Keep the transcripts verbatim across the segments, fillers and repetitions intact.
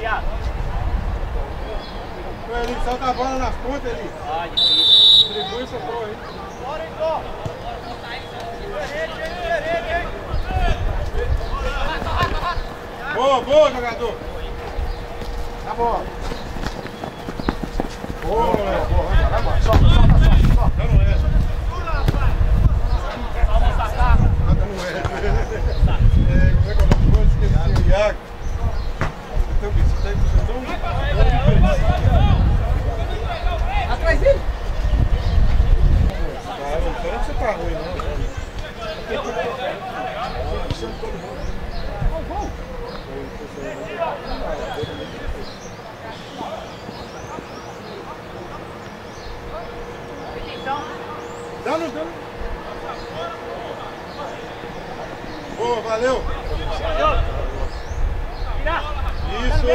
Eli, solta a bola nas pontas, Eli. Ah, difícil. Distribui essa bola aí. Bora, Igor. Boa, boa, jogador. Tá bom. Boa, moleque. Boa, vai embora, vai embora. Solta, solta, solta. Solta, não é. Vamos sacar. Nada não é. É, como é que eu vou esquecer o Iago? Então, isso daí vocês estão... Atrás dele. Cara, não espera que você tá ruim, não. Dando, dando. Boa, valeu. Isso.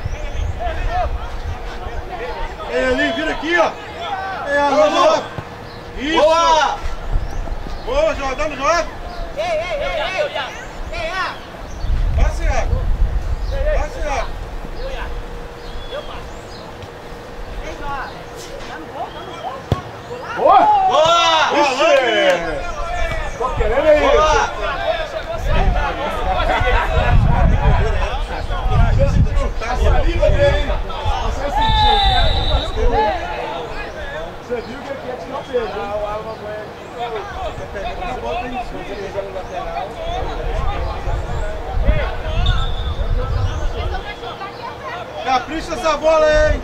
Ei, ali, vira aqui, ó. Ei, alô. Isso. Boa. Boa, Jorge, dando Jorge. Ei, ei, ei, ei. Ei, ah. Passa, Iago. Passa, Iago. Eu passo. Ei, Jorge. Tá no gol, tá no gol. Boa. Boa. Ixi. Tô querendo aí. Boa. Tá saliva dele. Você sentiu, cara. Você viu que aqui é tirar o peso, hein? Você pega a bola em cima, você joga no lateral. Capricha essa bola aí, hein?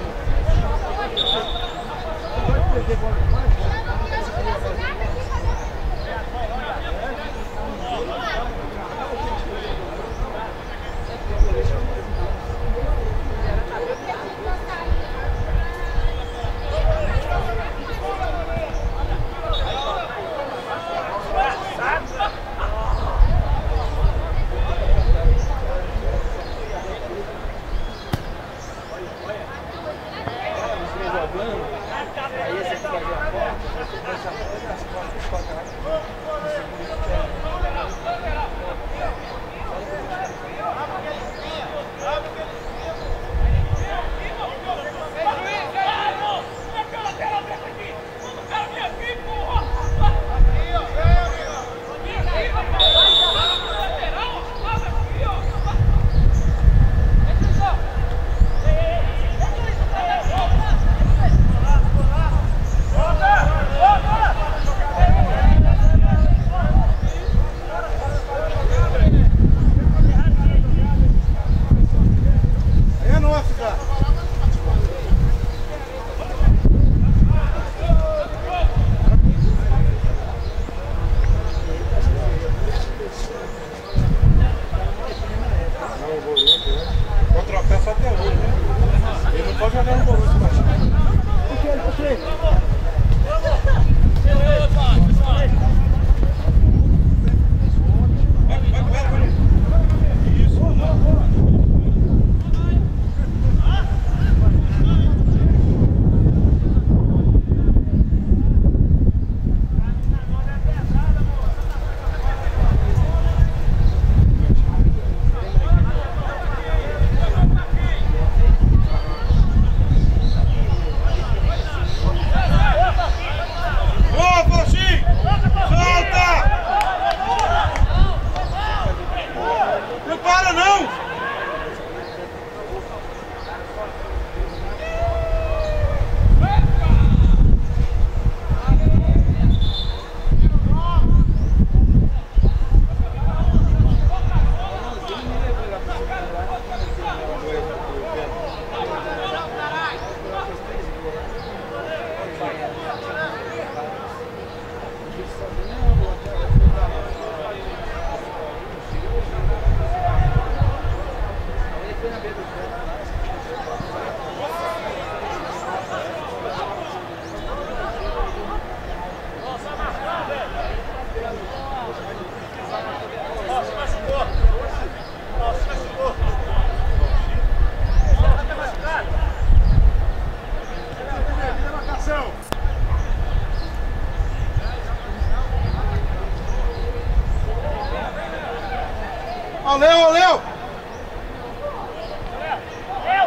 Valeu, valeu!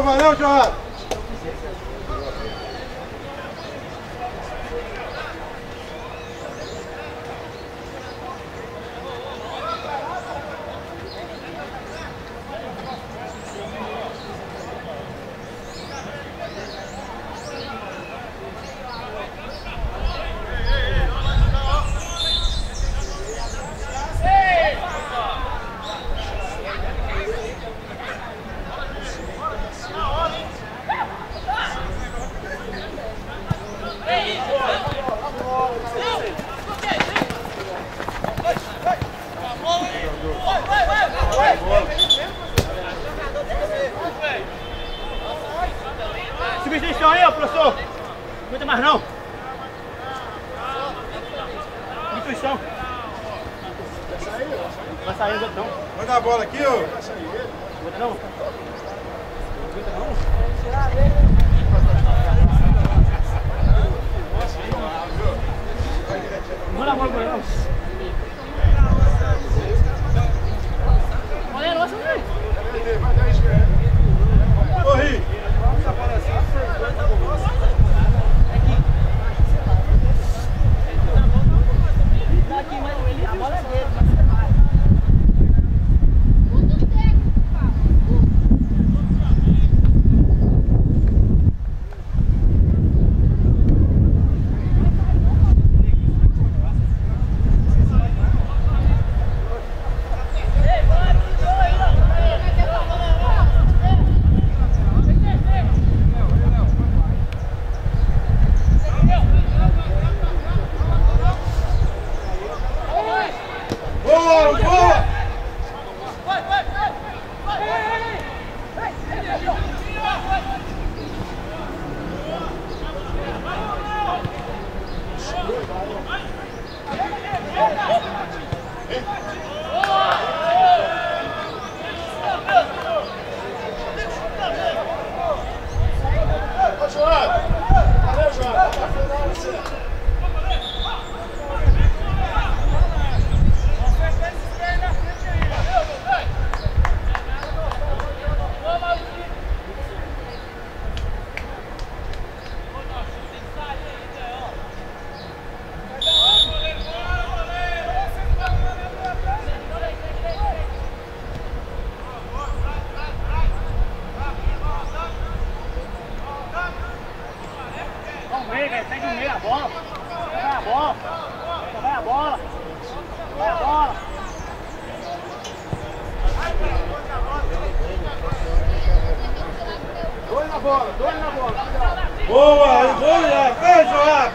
valeu, João! Substituição aí, ó, professor. Não aguenta mais não. Substituição. Vai sair, não aguenta não. Manda a bola aqui, ô. Não aguenta não. Não aguenta não. Manda a bola pra ele não. Olha a nossa, velho. Corri. A bola é dele, mas você vai. Segue o meio, a bola. Vai a bola. Vai a bola. Vai a bola. Dois na bola, dois na bola. Boa, boa, vem, Joab.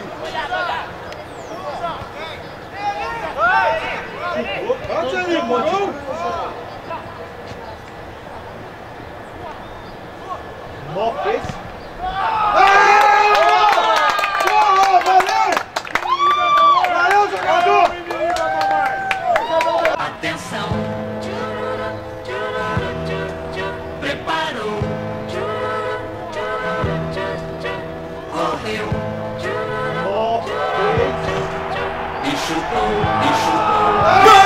Bate ali, bom. Mó fez. Atenção, preparou, correu, e chutou, e chutou.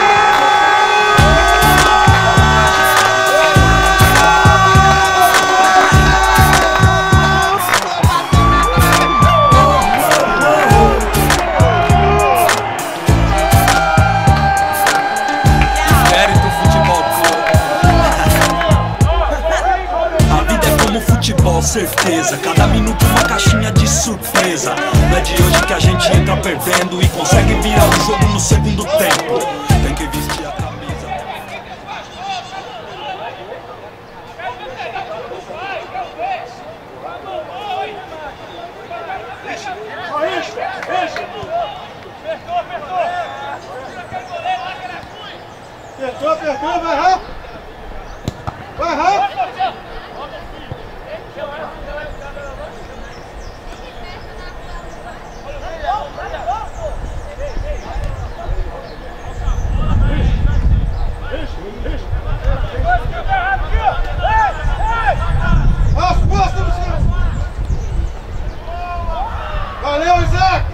Certeza, cada minuto uma caixinha de surpresa. Não é de hoje que a gente entra perdendo e consegue virar o jogo no segundo tempo. Tem que vestir a camisa. Apertou, apertou, vai rápido. Vai rápido. Valeu, Isaac!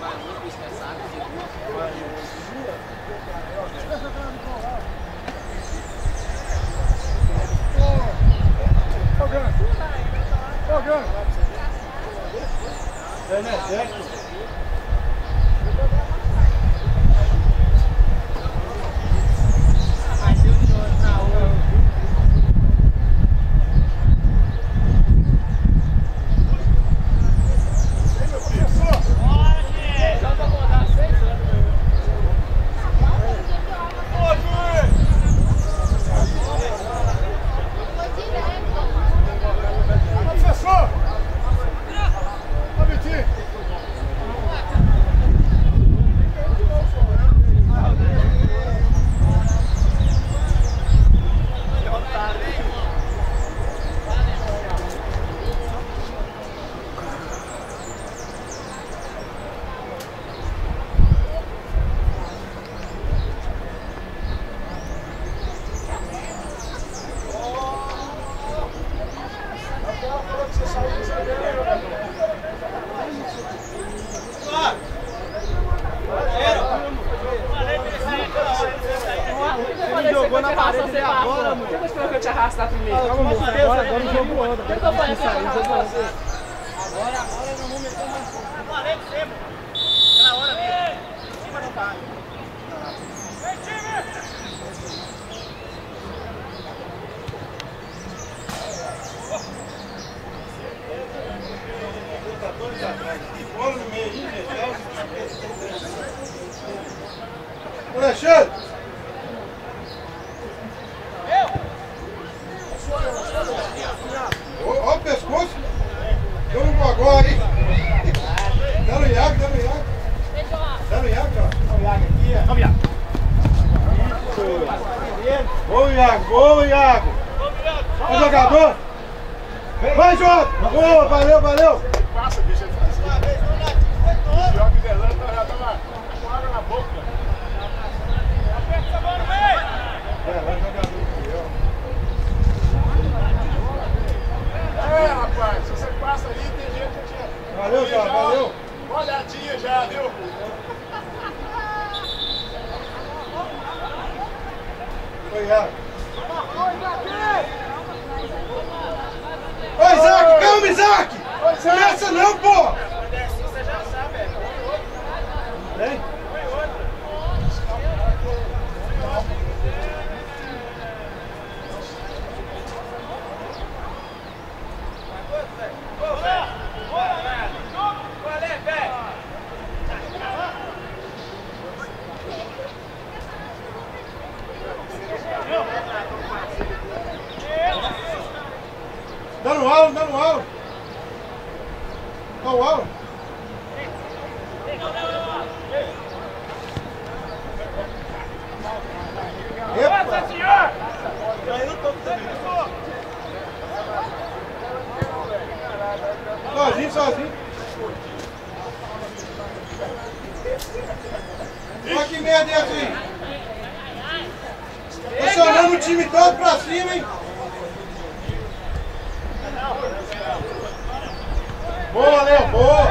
Jogou na parede dele agora, mano. Por que você eu te arrastar primeiro? Calma, moço. Agora, agora o jogo anda. Agora tá difícil sair. O jogo anda. Agora, agora eu não vou meter mais. Na parede sempre. Na hora mesmo. Em cima do carro. Vem, time! Bola no meio, hein, Alexandre! Olha o pescoço. Deu um gogó aí. Dá no Iago, dá no Iago. Dá no Iago, ó. Dá no Iago aqui, ó. Vamos, Iago. Boa, Iago. Boa, Iago. Vai, jogador. Vai, Jota. Boa, valeu, valeu. Passa, deixa ele fazer. O João Zelano já tava com água na boca. Aperta essa bola no meio. É, vai jogador. É, rapaz, se você passa ali, tem gente que tinha. Valeu, Jota, valeu. Uma olhadinha já, viu? Foi, Iago. Ô, Isaac, calma, Isaac! Começa não, pô! Você já sabe, é. Vem. Dá no aula, dá no aula. Dá o aula. Nossa senhor! Sozinho, sozinho. Olha que merda é essa aí. Pressionando o time todo pra cima, hein? Boa, Léo, boa!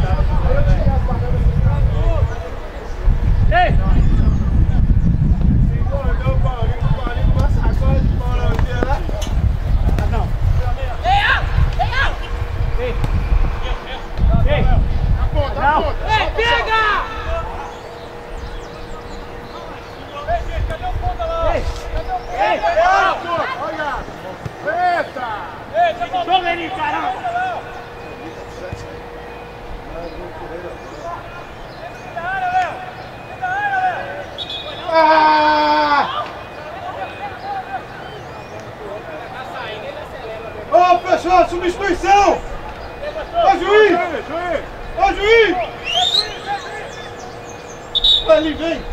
Ei! Engordou o Paulinho, o Paulinho com uma sacola de Paulinho lá. Não. Ei, ei, ei! Ei! Na ponta, na Não! ponta. Ei, pega! Ei, cadê o ponta lá? Ei! Cadê o ponta? Ei! Olha! Eita! Joga ele, caramba! Ah! Ô, pessoal, substituição! Ô, juiz! Ô, juiz! Vai ali, vem!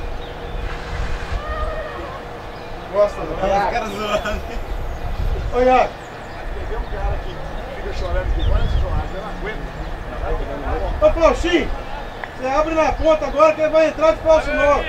Gosta, não? É, os caras zoando. Ô, Iago! Tem um cara que fica chorando aqui, olha esse churrasco, eu não aguento. Ô, Flauxinho! Você abre na ponta agora que ele vai entrar de falso novo.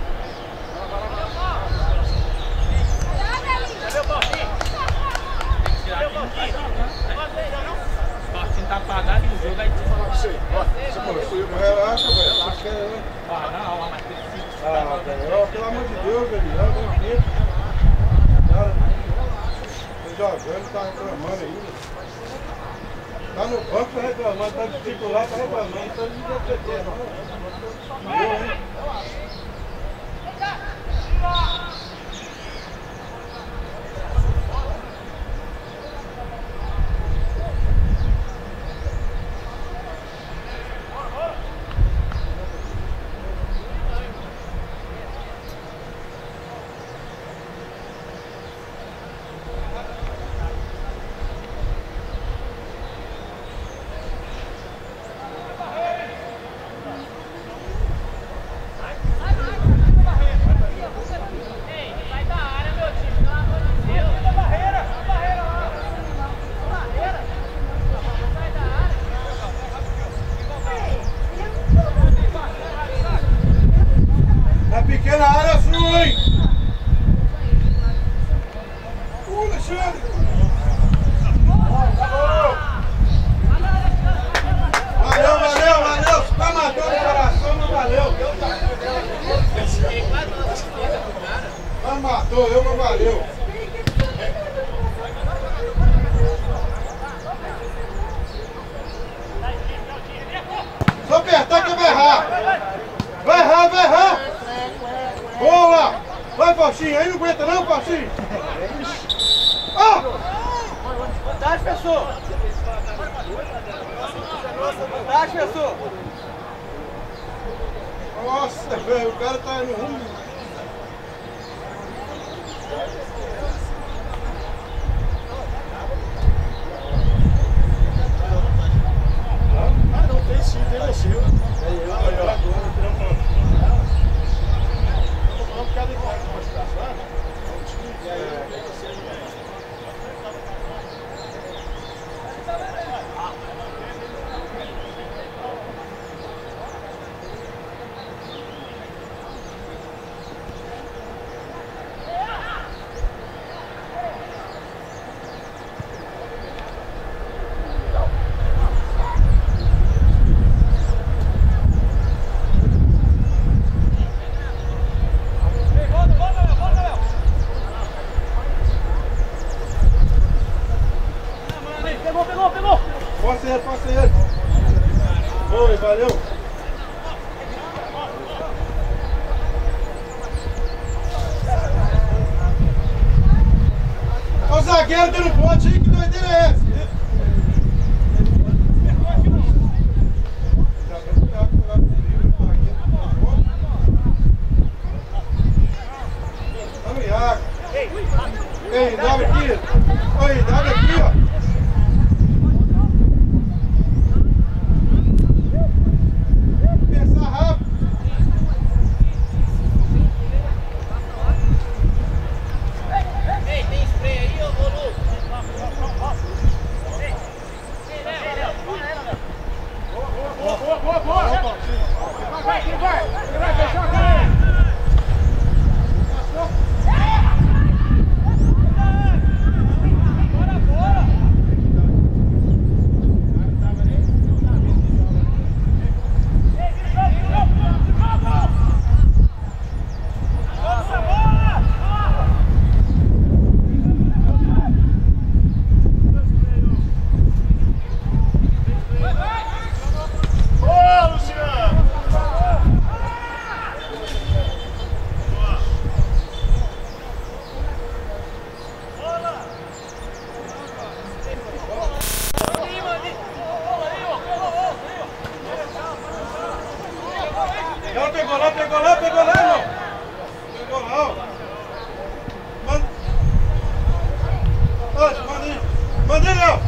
Cadê o Paulinho? Cadê o Paulinho? O Paulinho tá apagado e o jogo aí. Falar pra você, ó, você falou, fui eu, Relaxa, velho. acho que é. Ah, não, mas precisa. Ah, velho, pelo amor de Deus, velho. Eu tenho tempo. Cara, tô jogando, tá reclamando ainda. Tá no banco, tá reclamando, tá de titular, tá reclamando. Então não deu P T, não. Não, hein? Na pequena área sua, hein? Uh, Alexandre! Valeu, valeu, valeu! Você tá matando o coração, mas valeu! Mas matou, eu, mas valeu! Só apertar que vai errar! Vai errar, vai errar! Boa! Vai, Faustinho! Aí não aguenta não, Faustinho! Ah! Vantagem, pessoal! Vantagem, pessoal! Nossa, velho, o cara tá no rumo. Ah, não tem sim, tem mexeu. Aí, ó. Vamos ficar de cara com a situação. E aí, tem você. Pegou, pegou, pegou! Passa ele, passa ele. Oi, valeu. Olha o zagueiro dando pote aí, que doideira é essa? Tá no Iago. Ei, dobra aqui. Oi, dobra aqui, ó. Ela pegou lá, pegou lá, pegou lá, irmão. Pegou lá, ó. Manda. Olha, manda aí. Manda aí, Léo.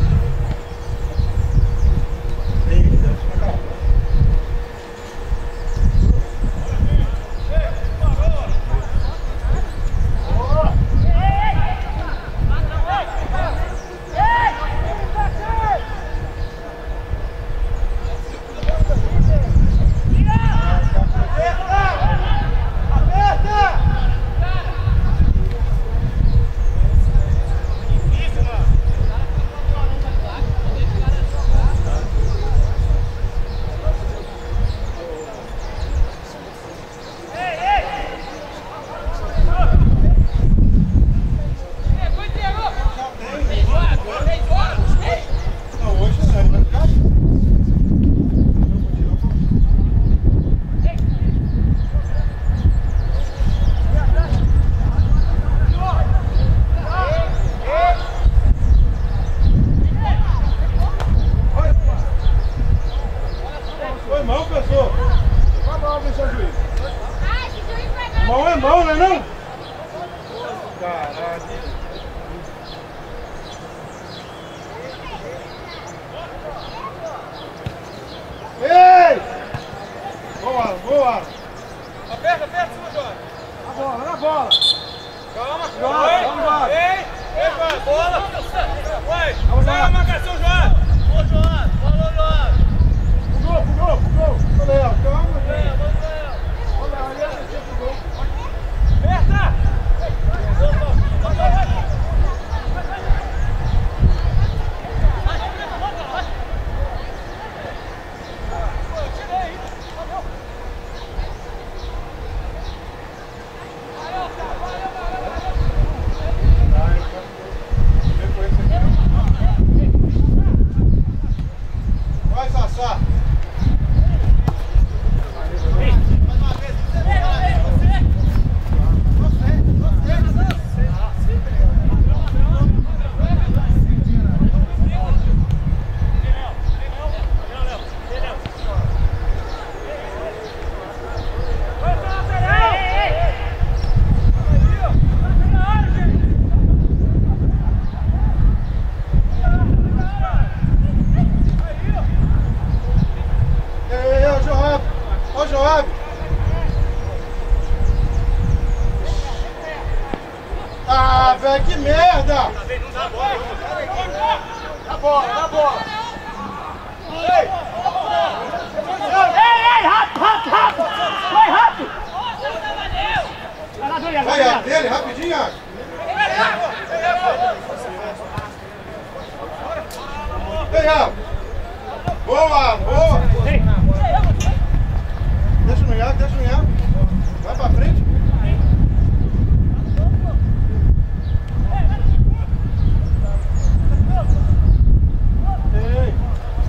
Ô, Vai lá, vem seu juiz. mão é mão, não é não? Caralho. Ei! Boa, boa! Aperta, aperta, cima, Jorge. Na bola, na bola! Calma, Joga, Ei, vamos lá. Ei, ei, vai, bola. Vai, Vamos sai lá. a marcação, João. Ô, João, falou, João. Pro gol, pro gol, pro gol! Ô, Léo, calma, Léo, gente! vamos, Léo. Ô, Léo, ali é pro gol! Aperta. Vai, Sassá! Ei, ei, ei, ô Joab! Ô Joab! Ah, velho, que merda! Dá bola. Dá bola, dá bola! Ei, ei, rápido, rápido, rápido! Vai, rápido! Vai lá, Dorian, vai Vai, lá. é dele, rapidinho! ó. Ei, Rafa! Boa, boa! Ei, Deixa no Iago, deixa no Iago! Vai pra frente! Ei!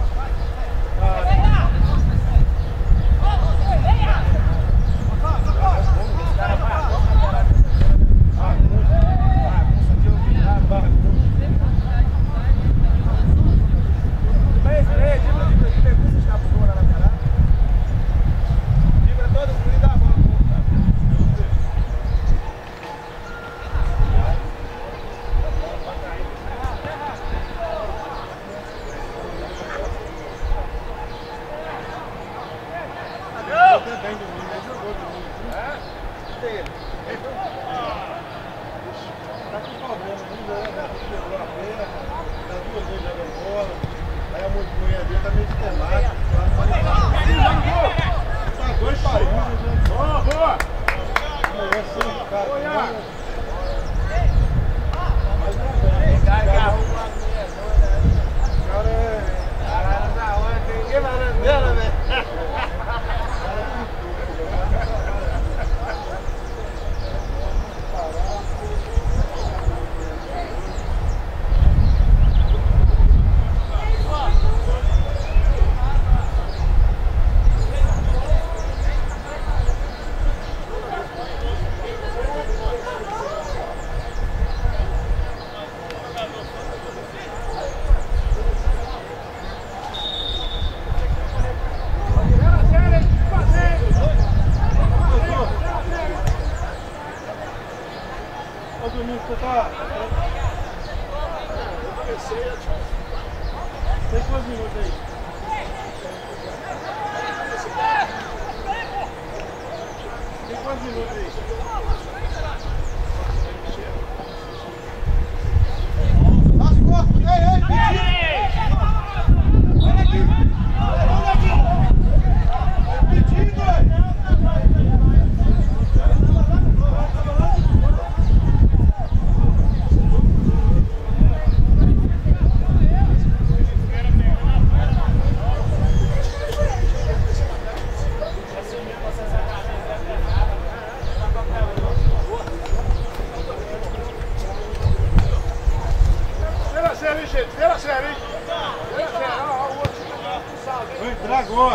Até bem domingo, ele jogou domingo. Tá com problema, não anda, quebrou a perna, tá duas vezes jogando bola, aí a mulher dele tá meio destemada. Tá dois paridos, né? Boa, boa. É assim, cara. Olha. Mas não é, Cai, cai. cara é... Caralho, da hora, tem ninguém mais na dela, velho. Ô Domingo, você tá... Tem quantos minutos aí? Tem quantos minutos aí? As costas! Ei, ei, pedido! Olha aqui! Olha aqui! Pedido, velho! Vira a série, hein, gente? Vira a série, hein? Vira a série. Olha lá, o outro fica salve, hein? Vou entrar agora!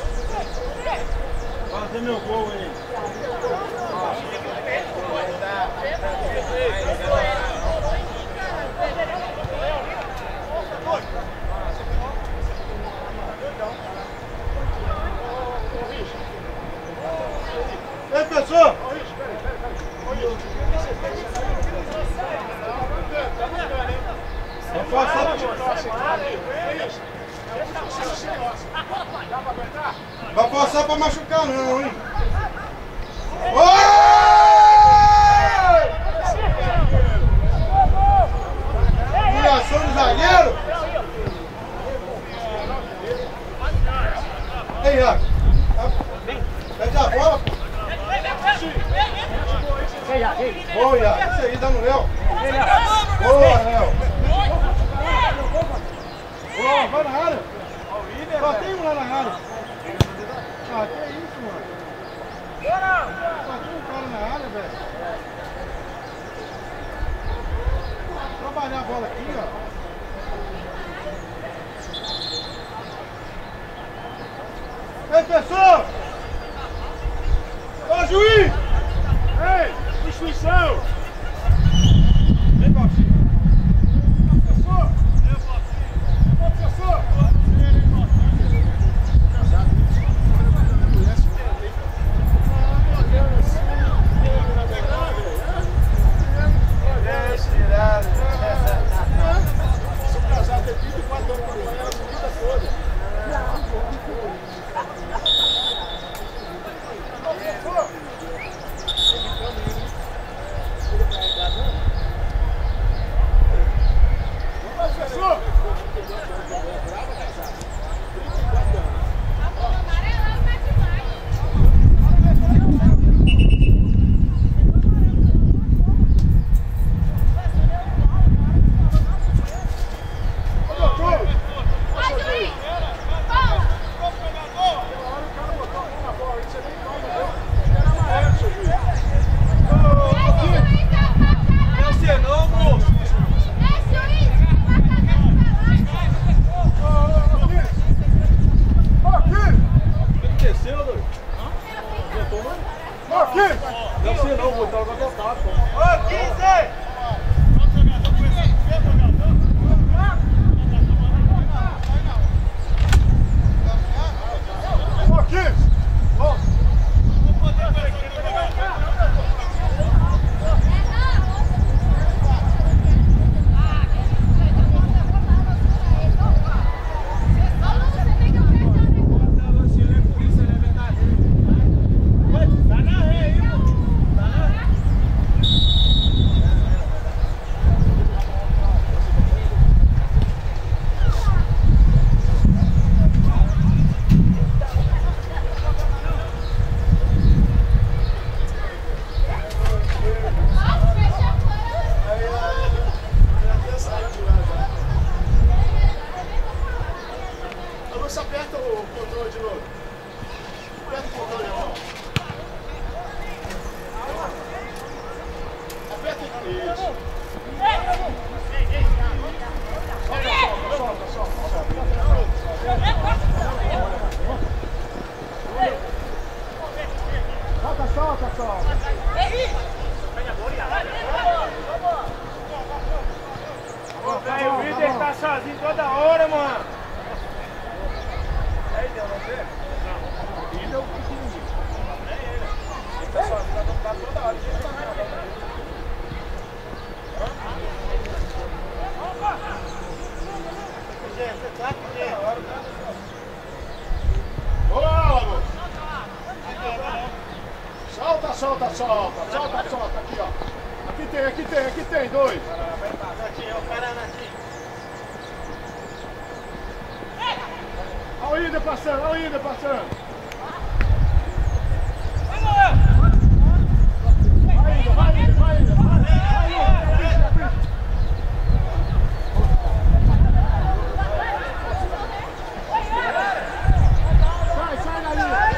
Fazer meu gol aí! passar pra machucar não, hein? Oi! Humilhação do zagueiro! Ei, Iago! Pede a bola, pô! Boa, Iago! Isso aí, dá no Léo! Boa, Léo! Boa, vai na área! Só tem um lá na área! Ah, que isso, mano? Só tem um cara na área, velho! Trabalhar a bola aqui, ó! Ei, pessoal! Ô, juiz! Ei, instituição! Vem, Baixinho! Professor! Professor! Sou casado há vinte e quatro anos com ela a vida toda. Solta, solta, solta, solta, solta, aqui ó. Aqui tem, aqui tem, aqui tem, dois. Olha o Ida passando, olha o Ida passando. Vai, Ida, vai, Ida, vai, Ida, vai, Ida. Sai, sai na linha.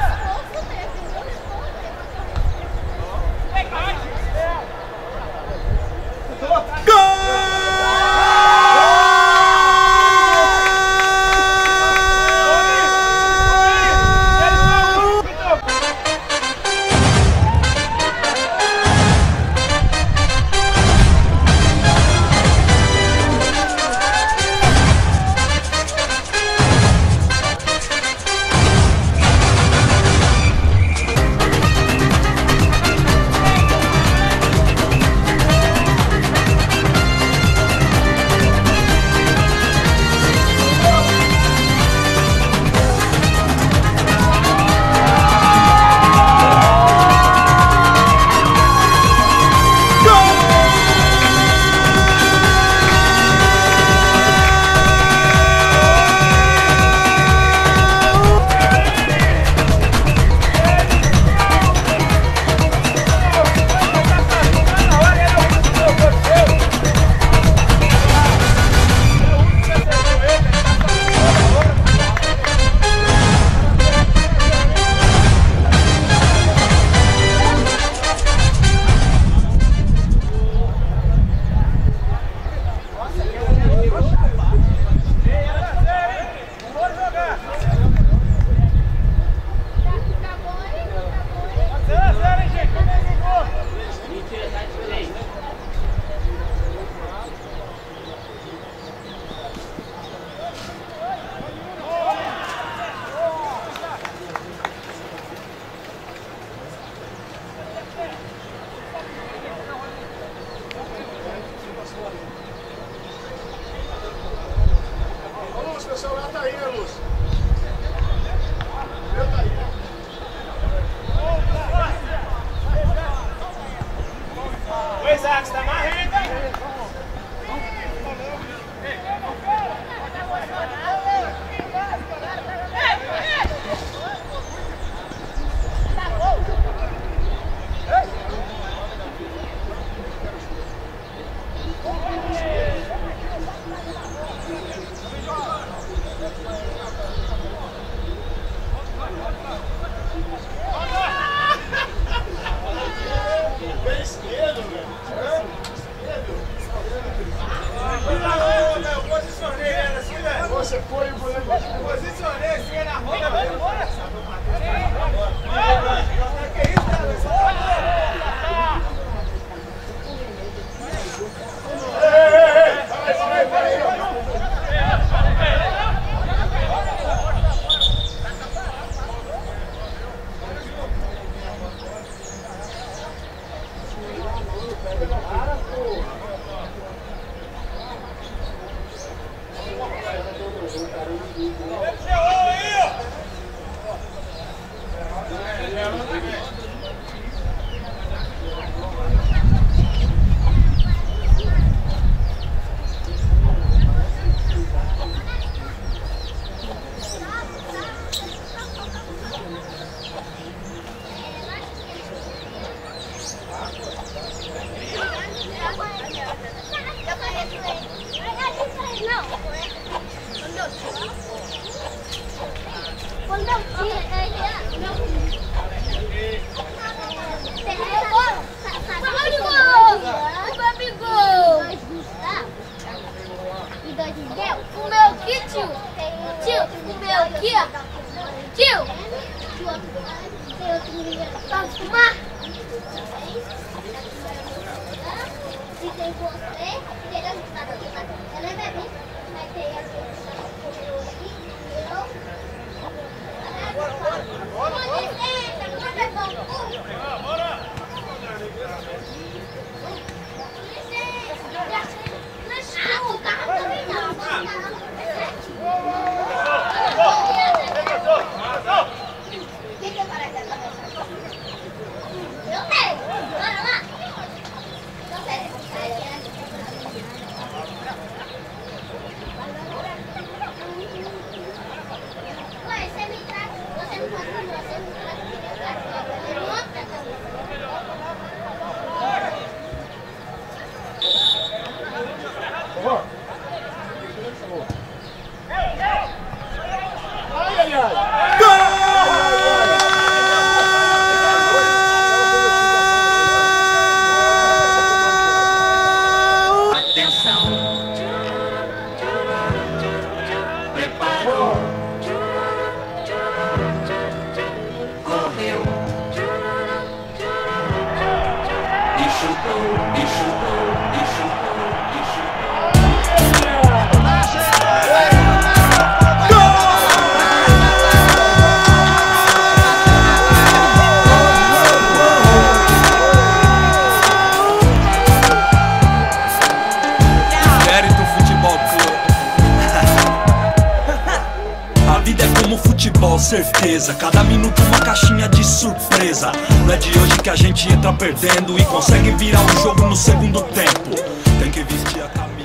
Certeza, cada minuto uma caixinha de surpresa. Não é de hoje que a gente entra perdendo e consegue virar o jogo no segundo tempo. Tem que vestir a camisa.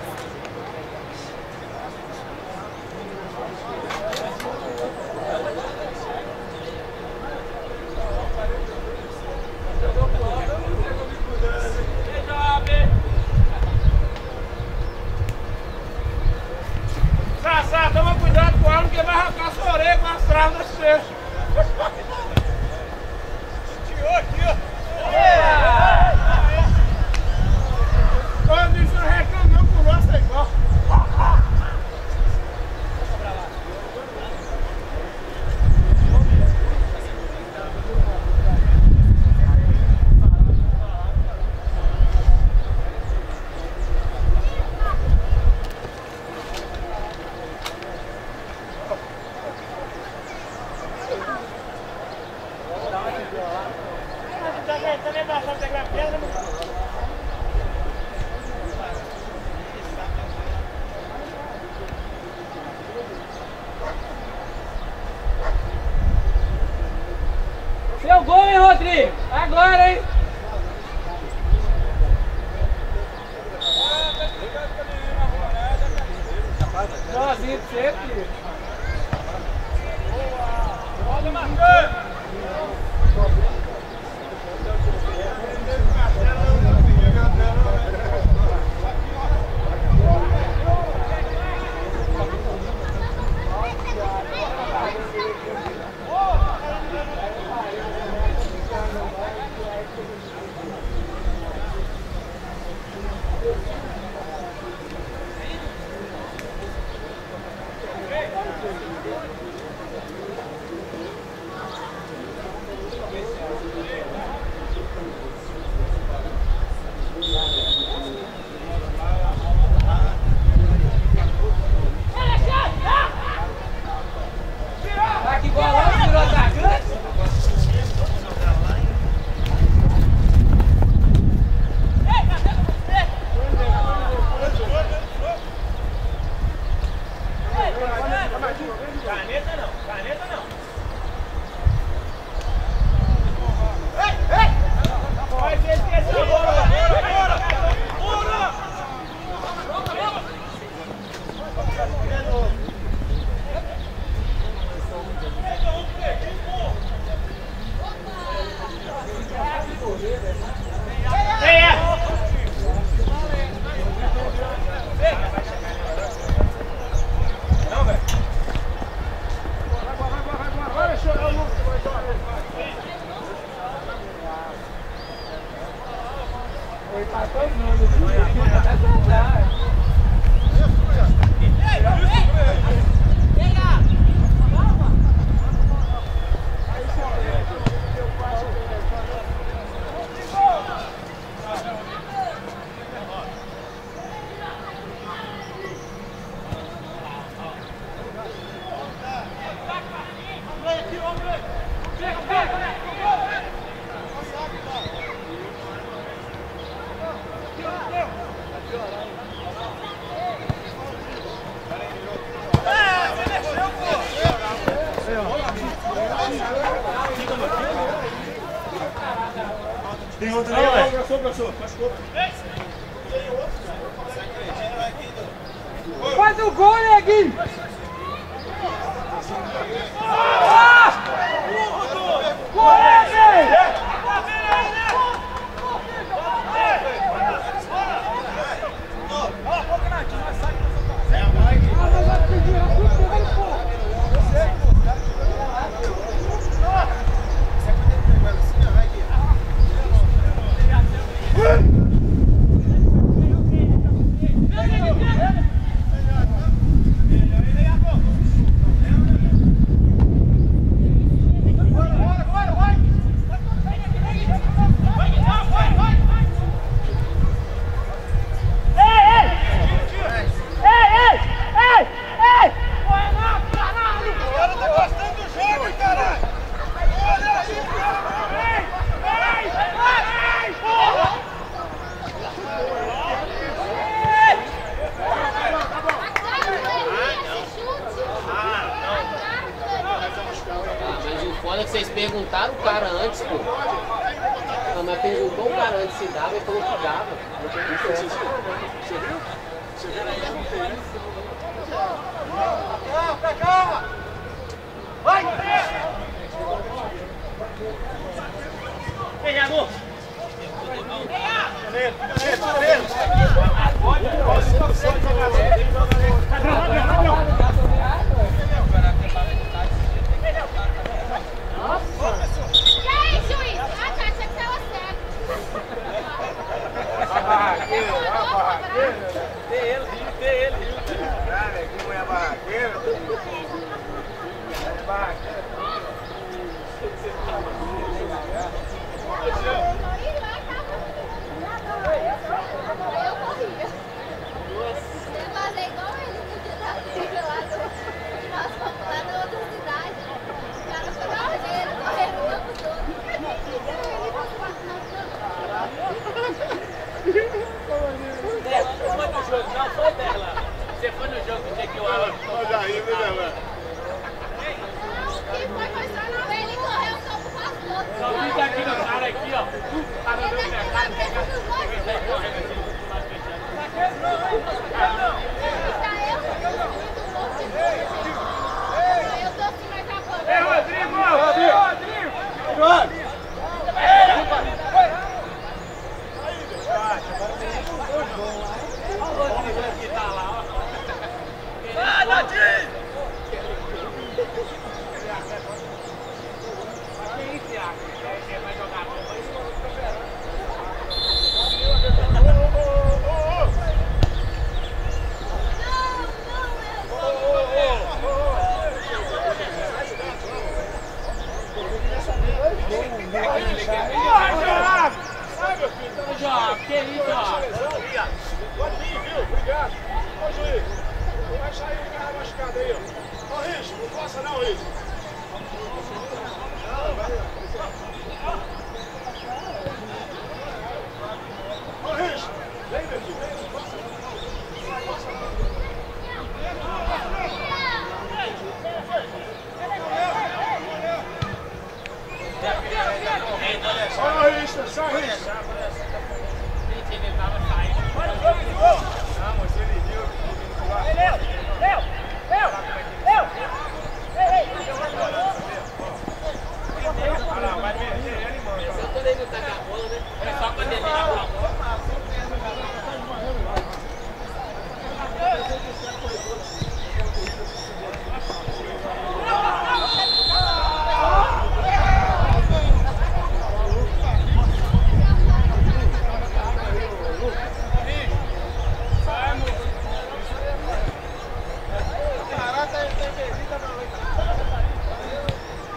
Sassá, toma cuidado com o arma que vai arrancar sua orelha com as travas das cestas. Tirou aqui, ó. Quando isso não reclama, não, por nós é igual. Seu gol, hein, Rodrigo? Agora, hein? Sozinho pra você, filho. Olha, Marcão! Vai que bola, virou atacante. Caneta não, caneta não. Vai ser esquecer a bola. Bora, bora, não, velho. Vai, vai, vai, vai, vai, vai, chorar o Lucas, vai chorar. Oi, passou os números. Até atrás. Tem outro aí, ó. Abraçou, abraçou. Faz o gol, neguinho! Vocês perguntaram o cara antes, pô. Não, mas perguntou o cara antes se dava e falou que dava. Não tem que ser. Você viu? Você viu? Calma, calma! Vai! Vem, amor! Não foi dela. Você foi no jogo do dia que o Alan. Olha aí, viu, Alan? Ele correu só pro pastor. Só fica aqui no cara aqui, ó. Tá no meu mercado, pega Eu tô assim, mas tá bom. Ei, Rodrigo! Rodrigo! Rodrigo! Vai, Nadinho! Vai jogar que isso, ó. Pode vir, viu? Obrigado. Ô, juiz. Vai sair um cara machucado aí, ó. Ô, Richo, não faça não, Richo. Ô, Richo. Vem, meu filho. Vem, não faça não. Não faça não. Só Richo, só Richo.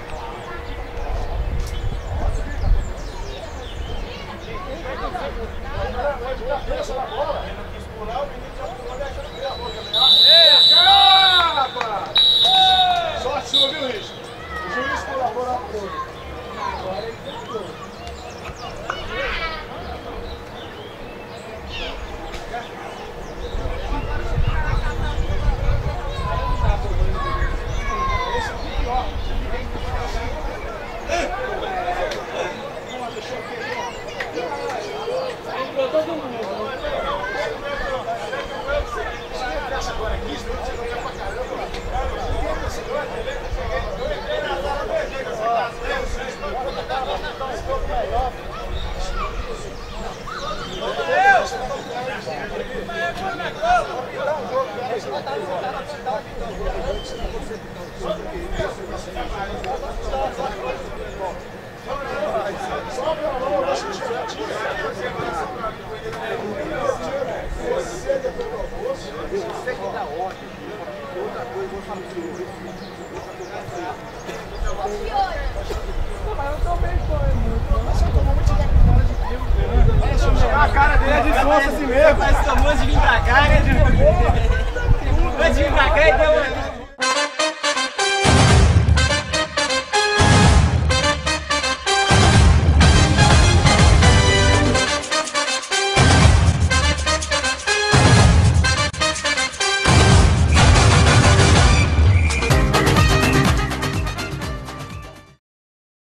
Não, de hoje. Eu também foi muito. Acho que tomou muito de fora de frio. A cara dele é de força assim mesmo. Parece que tomou antes de vir pra cá, né? Antes de vir pra cá, então